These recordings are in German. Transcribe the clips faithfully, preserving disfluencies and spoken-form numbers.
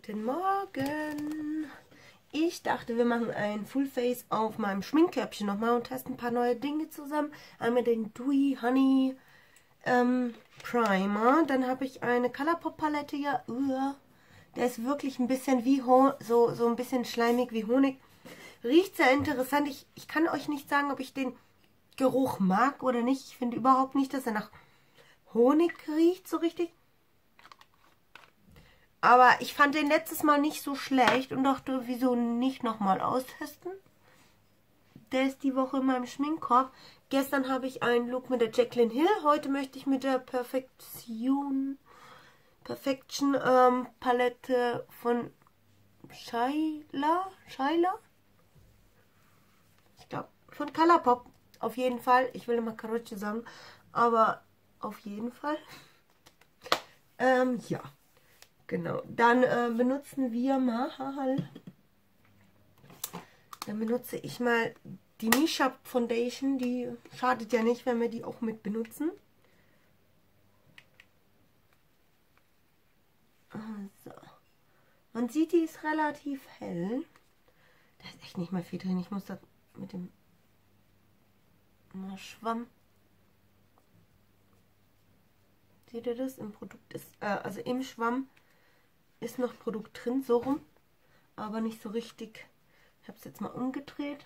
Guten Morgen. Ich dachte, wir machen ein Full Face auf meinem Schminkkörbchen nochmal und testen ein paar neue Dinge zusammen. Einmal den Dewy Honey ähm, Primer. Dann habe ich eine Colourpop Palette hier. Uh, der ist wirklich ein bisschen wie Ho so, so ein bisschen schleimig wie Honig. Riecht sehr interessant. Ich, ich kann euch nicht sagen, ob ich den Geruch mag oder nicht. Ich finde überhaupt nicht, dass er nach Honig riecht so richtig. Aber ich fand den letztes Mal nicht so schlecht und dachte, wieso nicht nochmal austesten? Der ist die Woche in meinem Schminkkorb. Gestern habe ich einen Look mit der Jaclyn Hill. Heute möchte ich mit der Perfektion, Perfection ähm, Palette von Shyla, Shyla? Ich glaube, von Colourpop. Auf jeden Fall. Ich will immer Karotsche sagen, aber auf jeden Fall. Ähm, ja. Genau, dann äh, benutzen wir mal, dann benutze ich mal die Misha Foundation, die schadet ja nicht, wenn wir die auch mit benutzen. Also, man sieht, die ist relativ hell. Da ist echt nicht mehr viel drin, ich muss das mit dem Schwamm. Seht ihr das? Im Produkt ist, äh, also im Schwamm ist noch Produkt drin, so rum, aber nicht so richtig. Ich habe es jetzt mal umgedreht.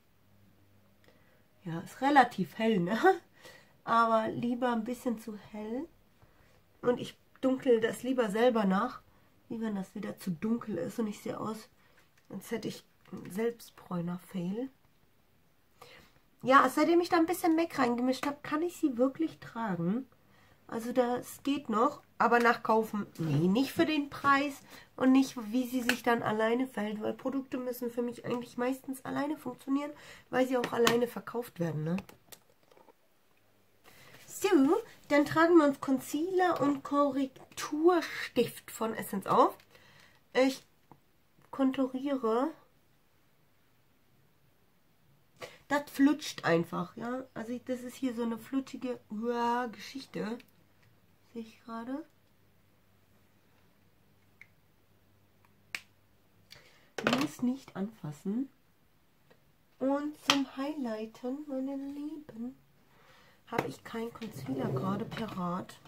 Ja, ist relativ hell, ne? Aber lieber ein bisschen zu hell. Und ich dunkel das lieber selber nach, wie wenn das wieder zu dunkel ist und ich sehe aus, als hätte ich einen Selbstbräuner-Fail. Ja, seitdem ich da ein bisschen Make reingemischt habe, kann ich sie wirklich tragen. Also das geht noch, aber nach Kaufen, nee, nicht für den Preis und nicht, wie sie sich dann alleine verhält, weil Produkte müssen für mich eigentlich meistens alleine funktionieren, weil sie auch alleine verkauft werden, ne? So, dann tragen wir uns Concealer und Korrekturstift von Essence auf. Ich konturiere. Das flutscht einfach, ja. Also das ist hier so eine flutschige uh, Geschichte. Sehe ich gerade. Muss nicht anfassen. Und zum Highlighten, meine Lieben, habe ich keinen Concealer gerade parat.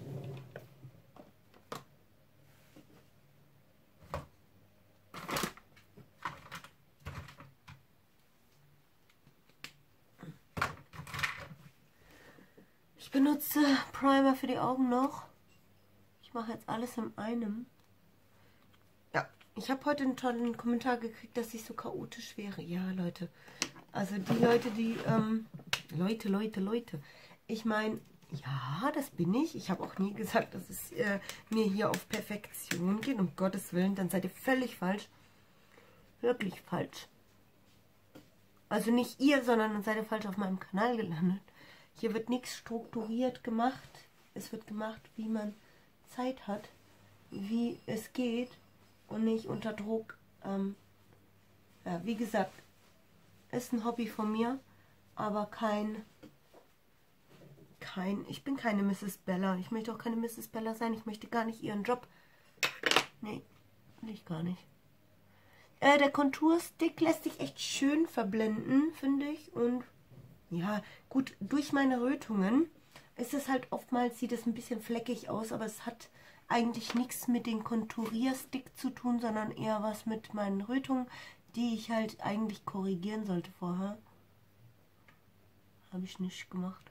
Ich benutze Primer für die Augen noch. Ich mache jetzt alles in einem. Ja, ich habe heute einen tollen Kommentar gekriegt, dass ich so chaotisch wäre. Ja, Leute. Also die Leute, die, ähm, Leute, Leute, Leute. Ich meine, ja, das bin ich. Ich habe auch nie gesagt, dass es äh, mir hier auf Perfektion geht. Um Gottes Willen, dann seid ihr völlig falsch. Wirklich falsch. Also nicht ihr, sondern dann seid ihr falsch auf meinem Kanal gelandet. Hier wird nichts strukturiert gemacht. Es wird gemacht, wie man Zeit hat, wie es geht und nicht unter Druck. Ähm, ja, wie gesagt, ist ein Hobby von mir, aber kein, kein, ich bin keine Misses Bella. Ich möchte auch keine Misses Bella sein. Ich möchte gar nicht ihren Job. Nee, will ich gar nicht. Äh, der Konturstick lässt sich echt schön verblenden, finde ich. Und ja, gut, durch meine Rötungen ist es halt oftmals, sieht es ein bisschen fleckig aus, aber es hat eigentlich nichts mit dem Konturierstick zu tun, sondern eher was mit meinen Rötungen, die ich halt eigentlich korrigieren sollte vorher. Habe ich nicht gemacht.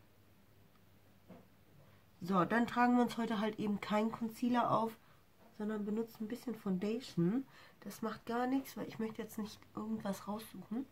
So, dann tragen wir uns heute halt eben kein Concealer auf, sondern benutzen ein bisschen Foundation. Das macht gar nichts, weil ich möchte jetzt nicht irgendwas raussuchen.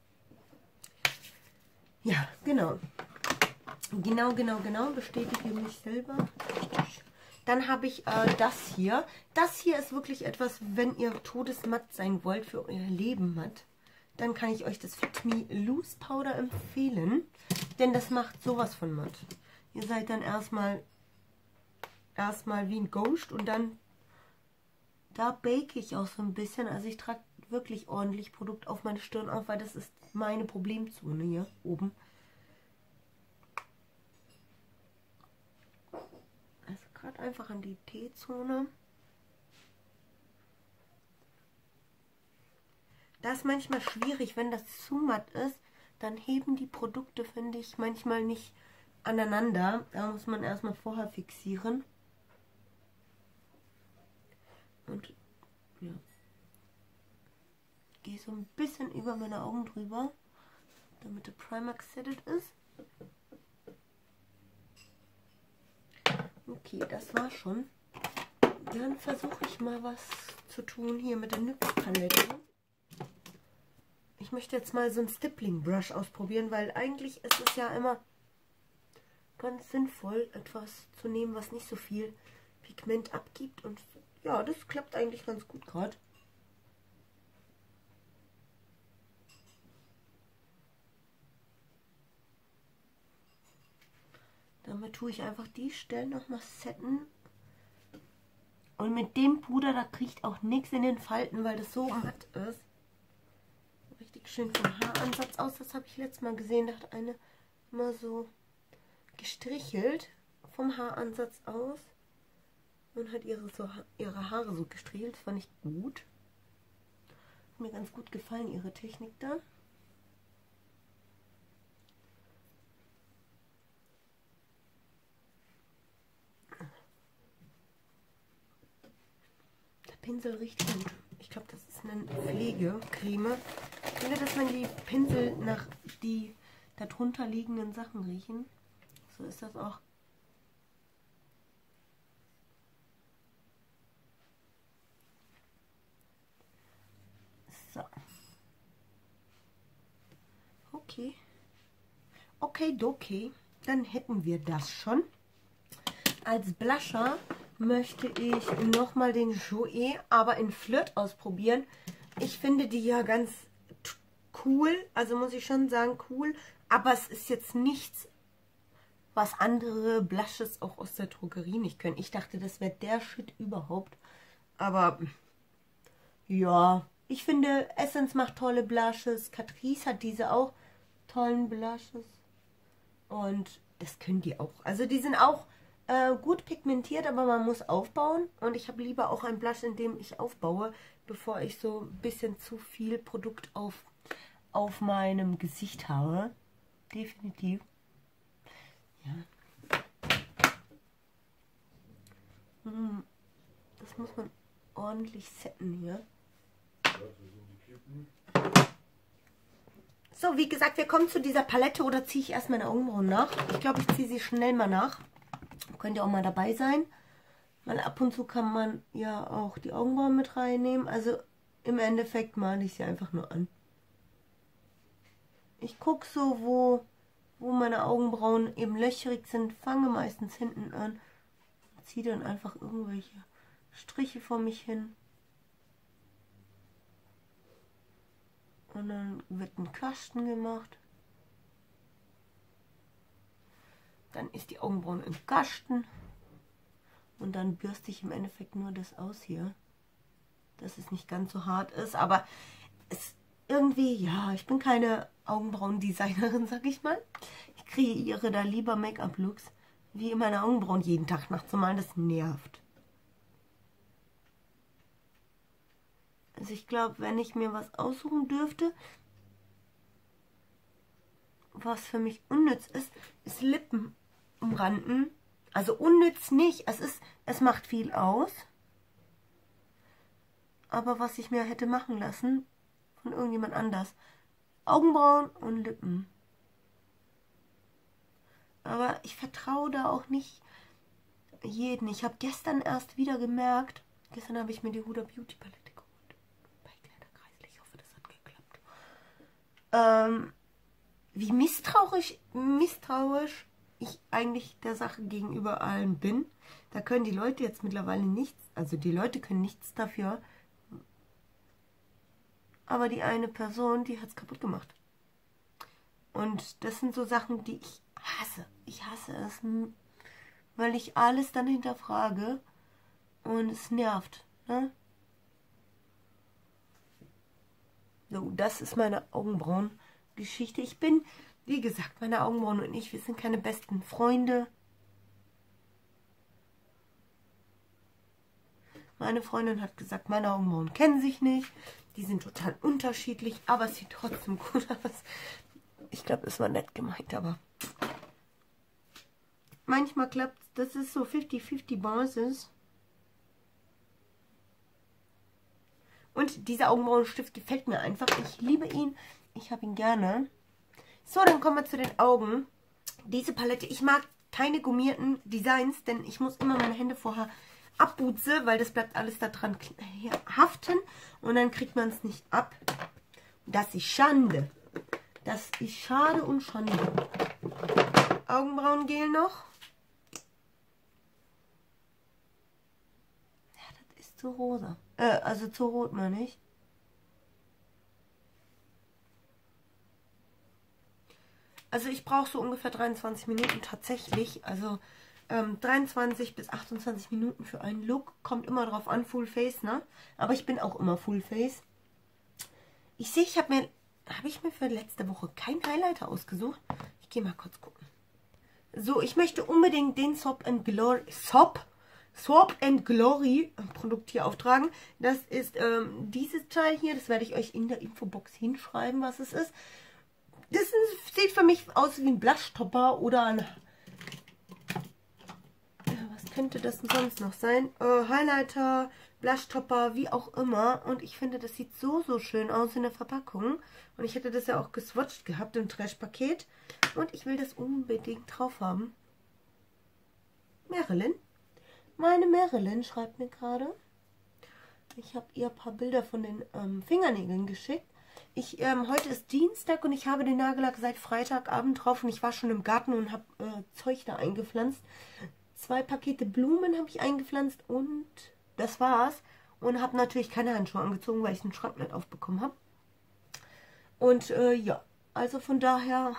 Ja, genau. Genau, genau, genau. Bestätige mich selber. Dann habe ich äh, das hier. Das hier ist wirklich etwas, wenn ihr todesmatt sein wollt, für euer Leben matt, dann kann ich euch das Fit Me Loose Powder empfehlen. Denn das macht sowas von matt. Ihr seid dann erstmal erstmal wie ein Ghost und dann da bake ich auch so ein bisschen. Also ich trage wirklich ordentlich Produkt auf meine Stirn auf, weil das ist meine Problemzone hier oben. Also gerade einfach an die T-Zone. Das ist manchmal schwierig, wenn das zu matt ist, dann heben die Produkte, finde ich, manchmal nicht aneinander. Da muss man erstmal vorher fixieren. Und ja, ich gehe so ein bisschen über meine Augen drüber, damit der Primer gesettet ist. Okay, das war schon. Dann versuche ich mal was zu tun hier mit der N Y X Palette. Ich möchte jetzt mal so ein Stippling Brush ausprobieren, weil eigentlich ist es ja immer ganz sinnvoll, etwas zu nehmen, was nicht so viel Pigment abgibt. Und ja, das klappt eigentlich ganz gut gerade. Damit tue ich einfach die Stellen nochmal setten. Und mit dem Puder, da kriegt auch nichts in den Falten, weil das so matt ist. Richtig schön vom Haaransatz aus. Das habe ich letztes Mal gesehen. Da hat eine mal so gestrichelt vom Haaransatz aus. Und hat ihre, so, ihre Haare so gestrichelt. Das fand ich gut. Hat mir ganz gut gefallen, ihre Technik da. Pinsel riecht gut. Ich glaube, das ist eine Pflegecreme. Ich finde, dass man die Pinsel nach die darunter liegenden Sachen riechen. So ist das auch. So. Okay. Okay, okay. Dann hätten wir das schon. Als Blusher möchte ich nochmal den Jouer, aber in Flirt ausprobieren. Ich finde die ja ganz cool, also muss ich schon sagen cool, aber es ist jetzt nichts, was andere Blushes auch aus der Drogerie nicht können. Ich dachte, das wäre der Shit überhaupt, aber ja, ich finde Essence macht tolle Blushes, Catrice hat diese auch tollen Blushes und das können die auch. Also die sind auch Äh, gut pigmentiert, aber man muss aufbauen. Und ich habe lieber auch ein Blush, in dem ich aufbaue, bevor ich so ein bisschen zu viel Produkt auf, auf meinem Gesicht habe. Definitiv. Ja. Hm. Das muss man ordentlich setten hier. So, wie gesagt, wir kommen zu dieser Palette. Oder ziehe ich erst meine Augenbrauen nach? Ich glaube, ich ziehe sie schnell mal nach. Könnt ihr auch mal dabei sein. Weil ab und zu kann man ja auch die Augenbrauen mit reinnehmen. Also im Endeffekt male ich sie einfach nur an. Ich gucke so, wo, wo meine Augenbrauen eben löcherig sind. Fange meistens hinten an. Ziehe dann einfach irgendwelche Striche vor mich hin. Und dann wird ein Kasten gemacht. Dann ist die Augenbrauen im Kasten. Und dann bürste ich im Endeffekt nur das aus hier. Dass es nicht ganz so hart ist. Aber es irgendwie, ja, ich bin keine Augenbrauendesignerin, sag ich mal. Ich kreiere da lieber Make-up-Looks, wie meine Augenbrauen jeden Tag nachzumalen. Das nervt. Also ich glaube, wenn ich mir was aussuchen dürfte, was für mich unnütz ist, ist Lippen umranden. Also unnütz nicht. Es ist, es macht viel aus. Aber was ich mir hätte machen lassen von irgendjemand anders. Augenbrauen und Lippen. Aber ich vertraue da auch nicht jeden. Ich habe gestern erst wieder gemerkt, gestern habe ich mir die Huda Beauty Palette geholt. Bei Kleiderkreisel. Ich hoffe, das hat geklappt. Ähm, wie misstrauisch, misstrauisch ich eigentlich der Sache gegenüber allen bin. Da können die Leute jetzt mittlerweile nichts, also die Leute können nichts dafür. Aber die eine Person, die hat es kaputt gemacht. Und das sind so Sachen, die ich hasse. Ich hasse es, weil ich alles dann hinterfrage und es nervt. Ne? So, das ist meine Augenbrauen-Geschichte. Ich bin, wie gesagt, meine Augenbrauen und ich, wir sind keine besten Freunde. Meine Freundin hat gesagt, meine Augenbrauen kennen sich nicht. Die sind total unterschiedlich, aber es sieht trotzdem gut aus. Ich glaube, es war nett gemeint, aber manchmal klappt es. Das ist so fünfzig fünfzig Basis. Und dieser Augenbrauenstift gefällt mir einfach. Ich liebe ihn. Ich habe ihn gerne. So, dann kommen wir zu den Augen. Diese Palette, ich mag keine gummierten Designs, denn ich muss immer meine Hände vorher abputzen, weil das bleibt alles da dran haften und dann kriegt man es nicht ab. Das ist Schande. Das ist schade und Schande. Augenbrauengel noch. Ja, das ist zu rosa. Äh, also zu rot, meine ich. Also ich brauche so ungefähr dreiundzwanzig Minuten tatsächlich. Also ähm, dreiundzwanzig bis achtundzwanzig Minuten für einen Look. Kommt immer drauf an, Full Face, ne? Aber ich bin auch immer Full Face. Ich sehe, ich habe mir... Habe ich mir für letzte Woche keinen Highlighter ausgesucht? Ich gehe mal kurz gucken. So, ich möchte unbedingt den Soap and Glory... Soap? Soap and Glory Produkt hier auftragen. Das ist ähm, dieses Teil hier. Das werde ich euch in der Infobox hinschreiben, was es ist. Das ist, sieht für mich aus wie ein Blushtopper oder ein... Ja, was könnte das denn sonst noch sein? Äh, Highlighter, Blushtopper, wie auch immer. Und ich finde, das sieht so, so schön aus in der Verpackung. Und ich hätte das ja auch geswatcht gehabt im Trash-Paket. Und ich will das unbedingt drauf haben. Marilyn. Meine Marilyn schreibt mir gerade. Ich habe ihr ein paar Bilder von den ähm, Fingernägeln geschickt. Ich, ähm, heute ist Dienstag und ich habe den Nagellack seit Freitagabend drauf und ich war schon im Garten und habe äh, Zeug da eingepflanzt. Zwei Pakete Blumen habe ich eingepflanzt und das war's. Und habe natürlich keine Handschuhe angezogen, weil ich den Schrank nicht aufbekommen habe. Und äh, ja, also von daher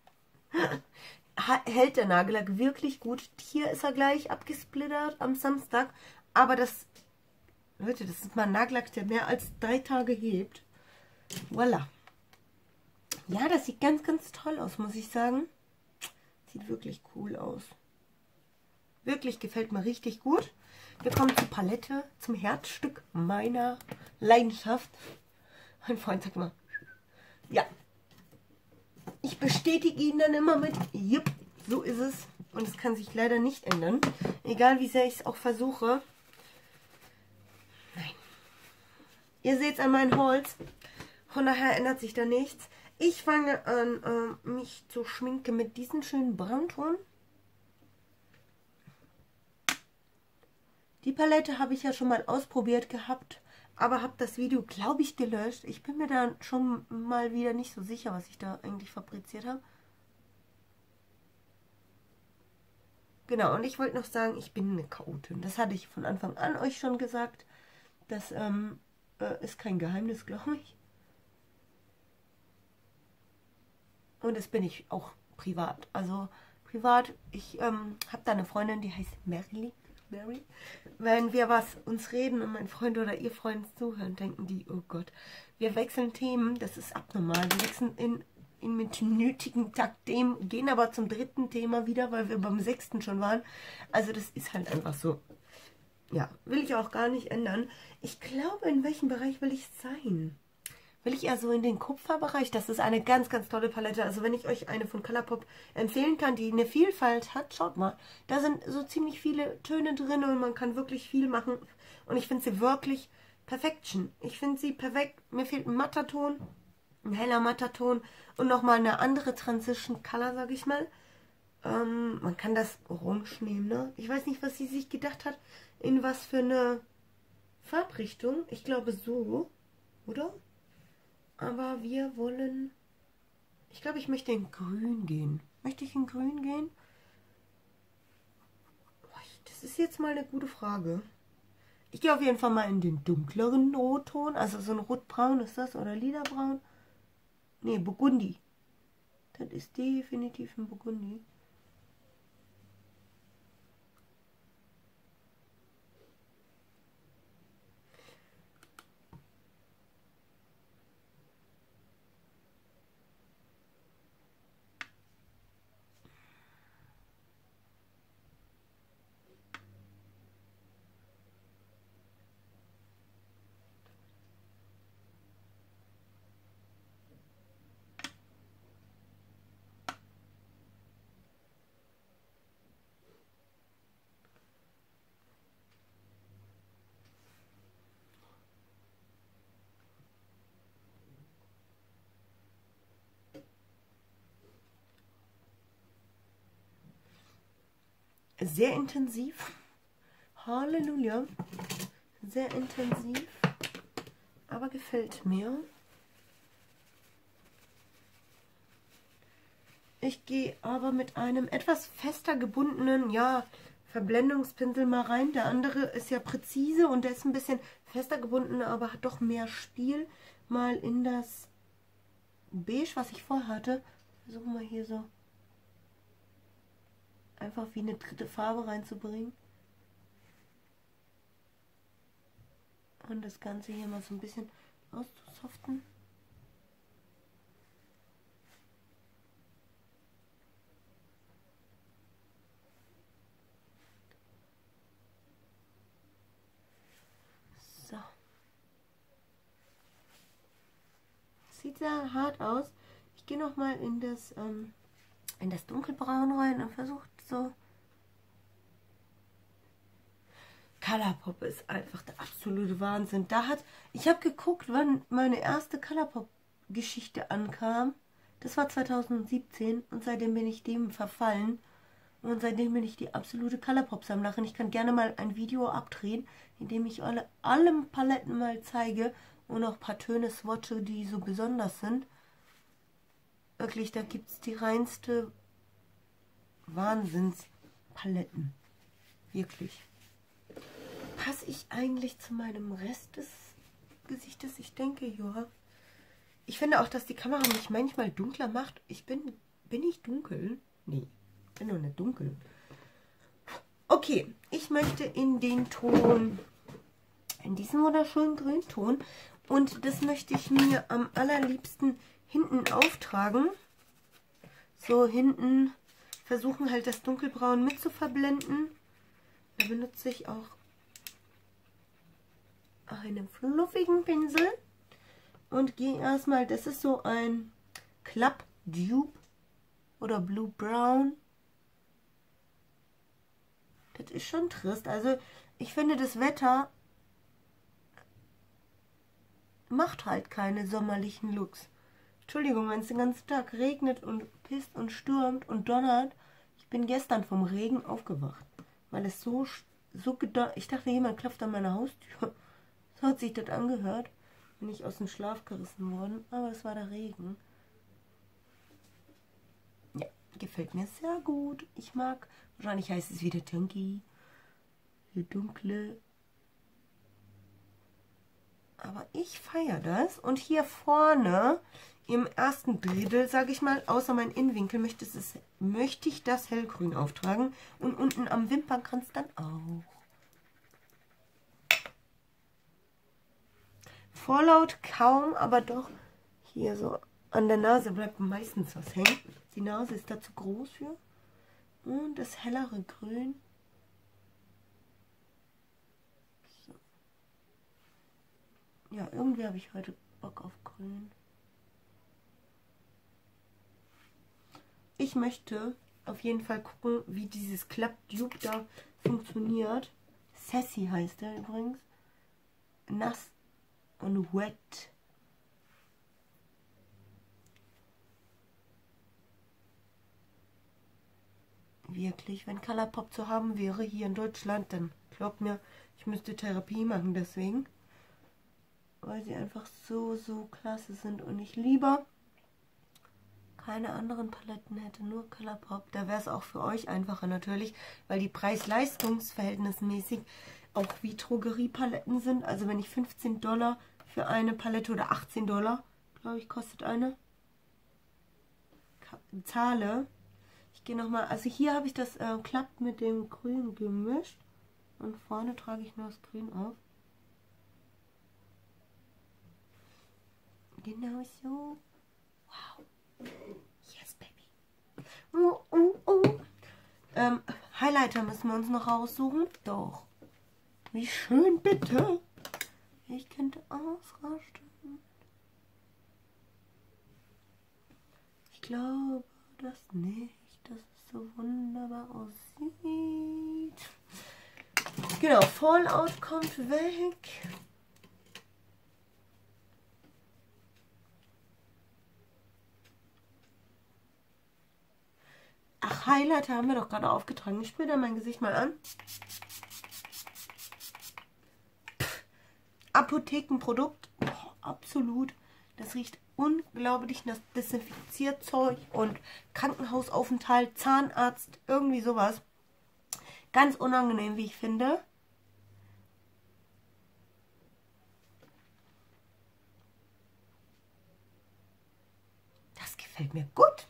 hält der Nagellack wirklich gut. Hier ist er gleich abgesplittert am Samstag. Aber das, Leute, das ist mal ein Nagellack, der mehr als drei Tage hebt. Voila. Ja, das sieht ganz, ganz toll aus, muss ich sagen. Sieht wirklich cool aus. Wirklich gefällt mir richtig gut. Wir kommen zur Palette, zum Herzstück meiner Leidenschaft. Mein Freund sagt immer, ja. Ich bestätige ihn dann immer mit, jupp, so ist es. Und es kann sich leider nicht ändern. Egal wie sehr ich es auch versuche. Nein. Ihr seht es an meinem Holz. Von daher ändert sich da nichts. Ich fange an, äh, mich zu schminken mit diesem schönen Braunton. Die Palette habe ich ja schon mal ausprobiert gehabt, aber habe das Video, glaube ich, gelöscht. Ich bin mir da schon mal wieder nicht so sicher, was ich da eigentlich fabriziert habe. Genau, und ich wollte noch sagen, ich bin eine Chaotin. Das hatte ich von Anfang an euch schon gesagt. Das ähm, äh, ist kein Geheimnis, glaube ich. Und das bin ich auch privat. Also privat, ich ähm, habe da eine Freundin, die heißt Mary. Mary. Wenn wir was uns reden und mein Freund oder ihr Freund zuhören, denken die, oh Gott, wir wechseln Themen, das ist abnormal. Wir wechseln in, in mit nötigen Takt Themen, gehen aber zum dritten Thema wieder, weil wir beim sechsten schon waren. Also das ist halt einfach so. Ja, will ich auch gar nicht ändern. Ich glaube, in welchem Bereich will ich sein? Will ich eher so in den Kupferbereich? Das ist eine ganz, ganz tolle Palette. Also wenn ich euch eine von Colourpop empfehlen kann, die eine Vielfalt hat, schaut mal. Da sind so ziemlich viele Töne drin und man kann wirklich viel machen. Und ich finde sie wirklich Perfection. Ich finde sie perfekt. Mir fehlt ein matter Ton, ein heller matter Ton und nochmal eine andere Transition Color, sag ich mal. Ähm, man kann das orange nehmen, ne? Ich weiß nicht, was sie sich gedacht hat, in was für eine Farbrichtung. Ich glaube so, oder? Aber wir wollen... Ich glaube, ich möchte in Grün gehen. Möchte ich in Grün gehen? Das ist jetzt mal eine gute Frage. Ich gehe auf jeden Fall mal in den dunkleren Rotton. Also so ein Rotbraun ist das. Oder Lilabraun. Ne, Burgundi. Das ist definitiv ein Burgundi. Sehr intensiv. Halleluja. Sehr intensiv. Aber gefällt mir. Ich gehe aber mit einem etwas fester gebundenen, ja, Verblendungspinsel mal rein. Der andere ist ja präzise und der ist ein bisschen fester gebunden, aber hat doch mehr Spiel. Mal in das Beige, was ich vorher hatte. Versuchen wir hier so einfach wie eine dritte Farbe reinzubringen. Und das Ganze hier mal so ein bisschen auszusoften. So. Sieht sehr hart aus. Ich gehe noch mal in das ähm, in das Dunkelbraun rein und versuche so. Colourpop ist einfach der absolute Wahnsinn. Da hat, ich habe geguckt, wann meine erste Colourpop-Geschichte ankam. Das war zweitausendsiebzehn und seitdem bin ich dem verfallen. Und seitdem bin ich die absolute Colourpop-Sammlerin. Ich kann gerne mal ein Video abdrehen, in dem ich alle, alle Paletten mal zeige und auch ein paar Töne swatche, die so besonders sind. Wirklich, da gibt es die reinste Wahnsinnspaletten. Wirklich. Passe ich eigentlich zu meinem Rest des Gesichtes? Ich denke, ja. Ich finde auch, dass die Kamera mich manchmal dunkler macht. Ich bin, bin ich dunkel? Nee, ich bin doch nicht dunkel. Okay, ich möchte in den Ton, in diesen wunderschönen Grünton. Und das möchte ich mir am allerliebsten hinten auftragen. So hinten versuchen halt das Dunkelbraun mit zu verblenden. Da benutze ich auch einen fluffigen Pinsel und gehe erstmal, das ist so ein Club Dupe oder Blue Brown. Das ist schon trist. Also ich finde, das Wetter macht halt keine sommerlichen Looks. Entschuldigung, wenn es den ganzen Tag regnet und pisst und stürmt und donnert. Ich bin gestern vom Regen aufgewacht, weil es so, so gedonnert. Ich dachte, jemand klopft an meiner Haustür. So hat sich das angehört. Bin ich aus dem Schlaf gerissen worden, aber es war der Regen. Ja, gefällt mir sehr gut. Ich mag, wahrscheinlich heißt es wieder Tunky, der dunkle. Aber ich feiere das. Und hier vorne im ersten Drittel, sage ich mal, außer mein Innenwinkel, möchte, es, möchte ich das hellgrün auftragen. Und unten am Wimpernkranz dann auch. Vorlaut kaum, aber doch hier so an der Nase bleibt meistens was hängen. Die Nase ist da zu groß für. Und das hellere Grün. So. Ja, irgendwie habe ich heute Bock auf Grün. Ich möchte auf jeden Fall gucken, wie dieses Club Dupe da funktioniert. Sassy heißt der übrigens. Nass und wet. Wirklich, wenn Colourpop zu haben wäre hier in Deutschland, dann glaubt mir, ich müsste Therapie machen deswegen. Weil sie einfach so, so klasse sind und ich lieber keine anderen Paletten hätte, nur Colourpop. Da wäre es auch für euch einfacher natürlich, weil die Preis-Leistungs-verhältnismäßig auch wie Drogeriepaletten sind. Also wenn ich fünfzehn Dollar für eine Palette oder achtzehn Dollar, glaube ich, kostet eine, zahle. Ich gehe nochmal, also hier habe ich das äh, klappt mit dem Grün gemischt und vorne trage ich nur das Grün auf. Genau so. Wow. Yes, baby. Oh, oh, oh. Ähm, Highlighter müssen wir uns noch raussuchen. Doch. Wie schön, bitte. Ich könnte ausrasten. Ich glaube das nicht, dass es so wunderbar aussieht. Genau, Fallout kommt weg. Ach, Highlighter haben wir doch gerade aufgetragen. Ich sprühe da mein Gesicht mal an. Pff, Apothekenprodukt. Oh, absolut. Das riecht unglaublich nach Desinfizierzeug und Krankenhausaufenthalt, Zahnarzt, irgendwie sowas. Ganz unangenehm, wie ich finde. Das gefällt mir gut.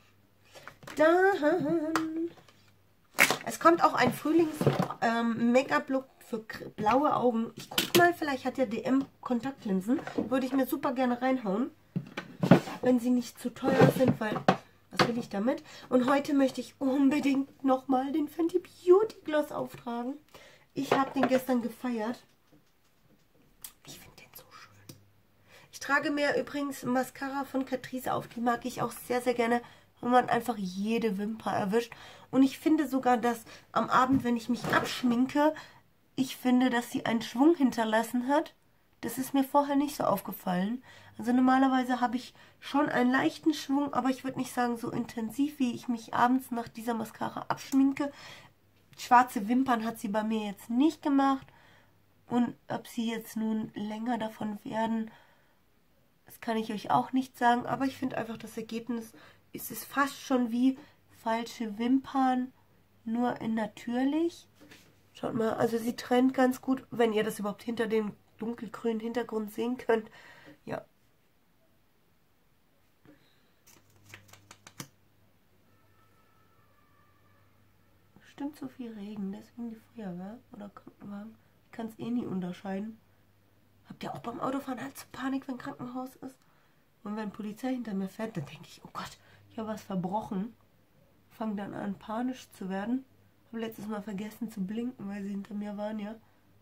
Dann. Es kommt auch ein Frühlings-Make-up-Look ähm, für blaue Augen. Ich guck mal, vielleicht hat ja D M Kontaktlinsen. Würde ich mir super gerne reinhauen. Wenn sie nicht zu teuer sind, weil, was will ich damit? Und heute möchte ich unbedingt nochmal den Fenty Beauty Gloss auftragen. Ich habe den gestern gefeiert. Ich finde den so schön. Ich trage mir übrigens Mascara von Catrice auf. Die mag ich auch sehr, sehr gerne, wo man einfach jede Wimper erwischt. Und ich finde sogar, dass am Abend, wenn ich mich abschminke, ich finde, dass sie einen Schwung hinterlassen hat. Das ist mir vorher nicht so aufgefallen. Also normalerweise habe ich schon einen leichten Schwung, aber ich würde nicht sagen so intensiv, wie ich mich abends nach dieser Mascara abschminke. Schwarze Wimpern hat sie bei mir jetzt nicht gemacht. Und ob sie jetzt nun länger davon werden, das kann ich euch auch nicht sagen. Aber ich finde einfach, das Ergebnis ist es fast schon wie falsche Wimpern, nur in natürlich. Schaut mal, also sie trennt ganz gut, wenn ihr das überhaupt hinter dem dunkelgrünen Hintergrund sehen könnt. Ja. Bestimmt so viel Regen, deswegen die Feuerwehr oder Krankenwagen. Ich kann es eh nie unterscheiden. Habt ihr auch beim Autofahren halt so Panik, wenn Krankenhaus ist? Und wenn Polizei hinter mir fährt, dann denke ich, oh Gott, ich habe was verbrochen. Fange dann an, panisch zu werden. Habe letztes Mal vergessen zu blinken, weil sie hinter mir waren, ja.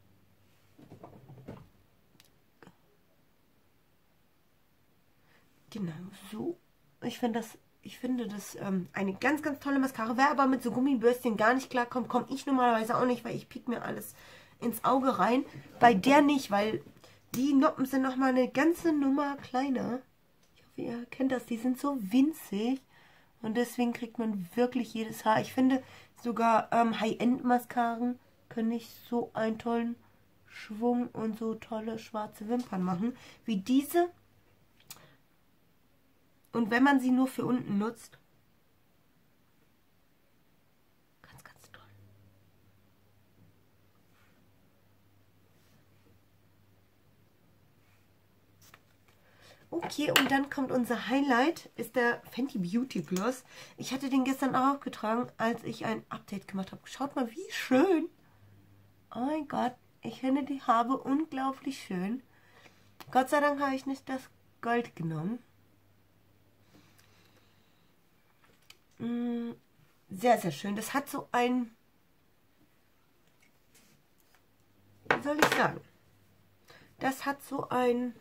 Genau, so. Ich finde das, ich finde das ähm, eine ganz, ganz tolle Mascara. Wer aber mit so Gummibürstchen gar nicht klarkommt, komme ich normalerweise auch nicht, weil ich piek mir alles ins Auge rein. Bei der nicht, weil die Noppen sind nochmal eine ganze Nummer kleiner. Ich hoffe, ihr kennt das. Die sind so winzig. Und deswegen kriegt man wirklich jedes Haar. Ich finde sogar ähm, High-End-Mascaren können nicht so einen tollen Schwung und so tolle schwarze Wimpern machen wie diese. Und wenn man sie nur für unten nutzt, ganz, ganz toll. Okay, und dann kommt unser Highlight, ist der Fenty Beauty Gloss. Ich hatte den gestern auch aufgetragen, als ich ein Update gemacht habe. Schaut mal, wie schön. Oh mein Gott, ich finde die Farbe unglaublich schön. Gott sei Dank habe ich nicht das Gold genommen. Sehr, sehr schön. Das hat so ein, wie soll ich sagen, das hat so ein,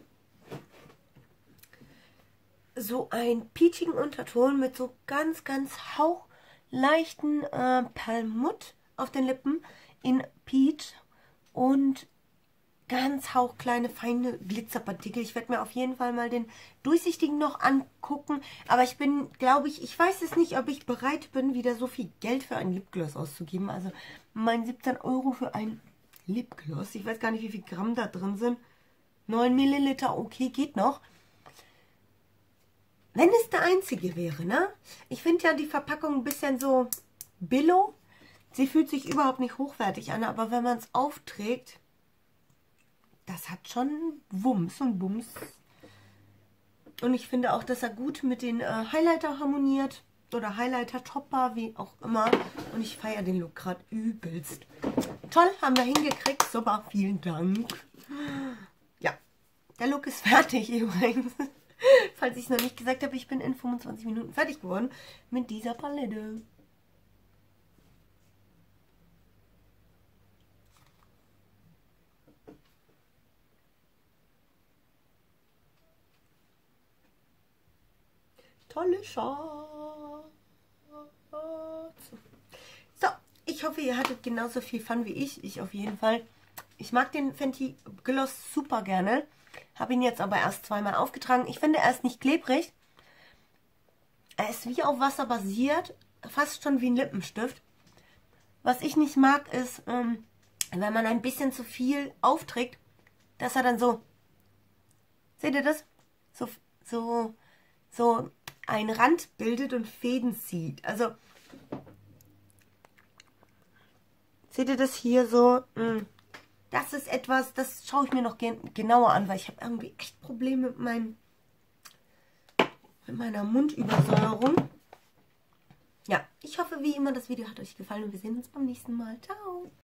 so ein peachigen Unterton mit so ganz, ganz hauchleichten äh, Perlmutt auf den Lippen in Peach und ganz hauchkleine, feine Glitzerpartikel. Ich werde mir auf jeden Fall mal den durchsichtigen noch angucken. Aber ich bin, glaube ich, ich weiß es nicht, ob ich bereit bin, wieder so viel Geld für einen Lipgloss auszugeben. Also mein siebzehn Euro für ein Lipgloss. Ich weiß gar nicht, wie viel Gramm da drin sind. neun Milliliter, okay, geht noch. Wenn es der einzige wäre, ne? Ich finde ja die Verpackung ein bisschen so billo. Sie fühlt sich überhaupt nicht hochwertig an, aber wenn man es aufträgt, das hat schon Wumms und Bums. Und ich finde auch, dass er gut mit den äh, Highlighter harmoniert. Oder Highlighter-Topper, wie auch immer. Und ich feiere den Look gerade übelst. Toll, haben wir hingekriegt. Super, vielen Dank. Ja, der Look ist fertig übrigens. Falls ich es noch nicht gesagt habe, ich bin in fünfundzwanzig Minuten fertig geworden mit dieser Palette. Tolle Schatz. So, ich hoffe, ihr hattet genauso viel Fun wie ich. Ich auf jeden Fall. Ich mag den Fenty Gloss super gerne. Habe ihn jetzt aber erst zweimal aufgetragen. Ich finde, er ist nicht klebrig. Er ist wie auf Wasser basiert. fast schon wie ein Lippenstift. Was ich nicht mag, ist, ähm, wenn man ein bisschen zu viel aufträgt, dass er dann so, seht ihr das? So, so, so einen Rand bildet und Fäden zieht. Also, seht ihr das hier so? Das ist etwas, das schaue ich mir noch gen genauer an, weil ich habe irgendwie echt Probleme mit, mein, mit meiner Mundübersäuerung. Ja, ich hoffe wie immer, das Video hat euch gefallen und wir sehen uns beim nächsten Mal. Ciao!